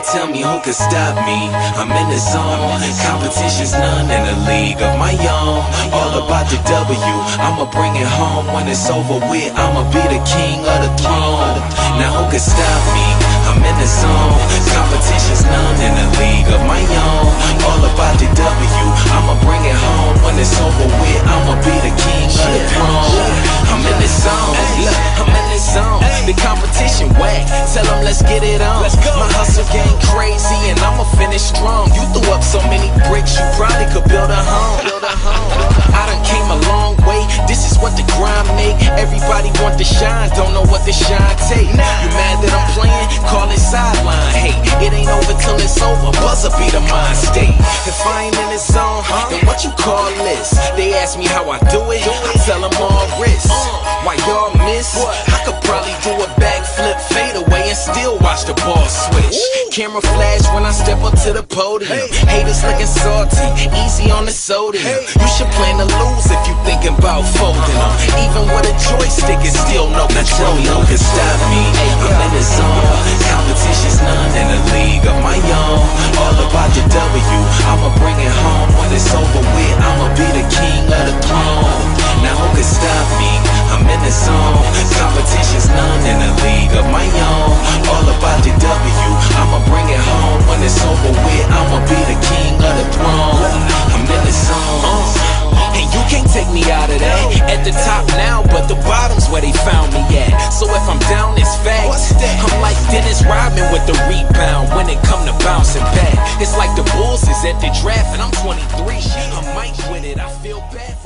tell me who could stop me. I'm in the zone, competition's none in a league of my own. All about the W, I'ma bring it home. When it's over with, I'ma be the king of the throne. Now who could stop me? I'm in the zone, competition's none in a league of my own. All about the W, I'ma bring it home. When it's over with, I'ma be the king of the throne. I'm in the zone, look, I'm in the zone. The competition whack, tell them let's get it on. My hustle game crazy and I'ma finish strong. You threw up so many bricks, you probably could build a home. I done came a long way, this is what the grind make. Everybody want the shine, don't know what the shine take. You mad that I'm playing? Call it sideline. Hey, it ain't over till it's over, buzzer be the mind state. If I ain't in the zone, then what you call this? They ask me how I do it, I tell them all wrist. Why y'all miss? I could probably do a backflip, fade away, and still watch the ball switch. Camera flash when I step up to the podium. Haters looking salty, easy on the sodium. You should plan to lose if you thinking about folding them. Even with a joystick, it's still no control. Now tell me who can stop me. I'm in the zone, competition's none in a league of my own. All about the W, I'ma bring it home. When it's over with, I'ma be the king of the throne. Now who can stop me? I'm in the zone, competition's none in a league of my own. All about the W, I'ma bring it home. When it's over with, I'ma be the king of the throne. I'm in the zone, and you can't take me out of that. At the top now, but the bottom's where they found me at. So if I'm down, it's facts. I'm like Dennis Rodman with the rebound when it come to bouncing back. It's like the Bulls is at the draft and I'm 23. I might win it, I feel bad.